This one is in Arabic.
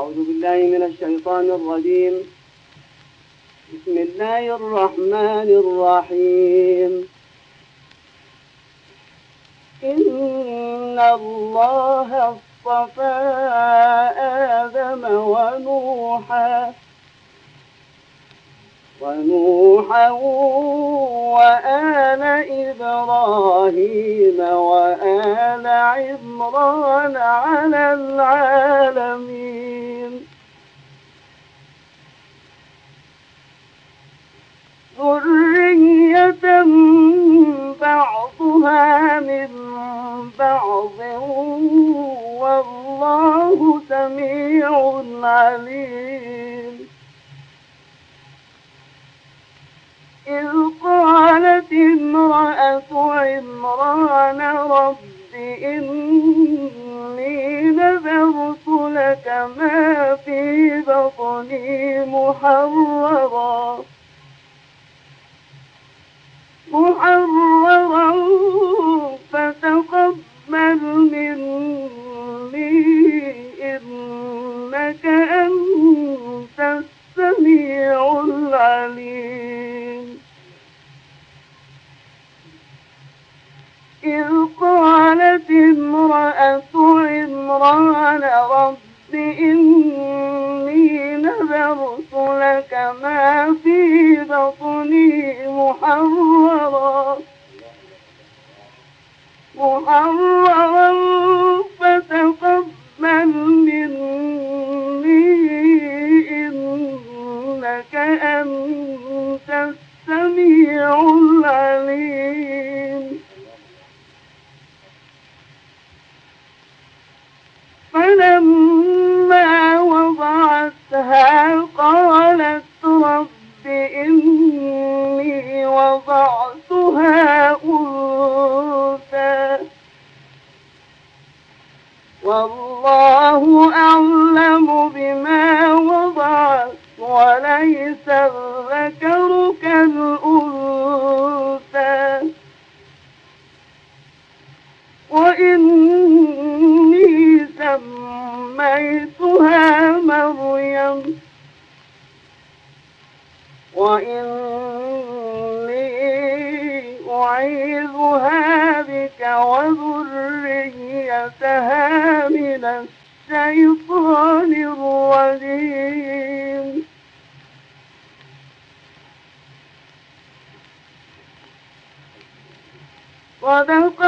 أعوذ بالله من الشيطان الرجيم. بسم الله الرحمن الرحيم. إن الله اصطفى آدم ونوحا وآل إبراهيم وآل عمران على العالمين ذرية بعضها من بعض والله سميع عليم. إذ قالت امرأة عمران رب إني نذرت لك ما في بطني محررا فتقبل مني إنك أنت السميع العليم. إذ قالت امرأة عمران رب إني نذرت لك ما في بطني محررا فتقبل مني إنك أنت السميع العليم. فلما وضعتها قالت رب إني وضعتها أنثى والله أعلم بما وضعت وليس الذكر كالأنثى وإني سميتها مريم وإني أعيذها بك وذريتها من الشيطان الرجيم. صدق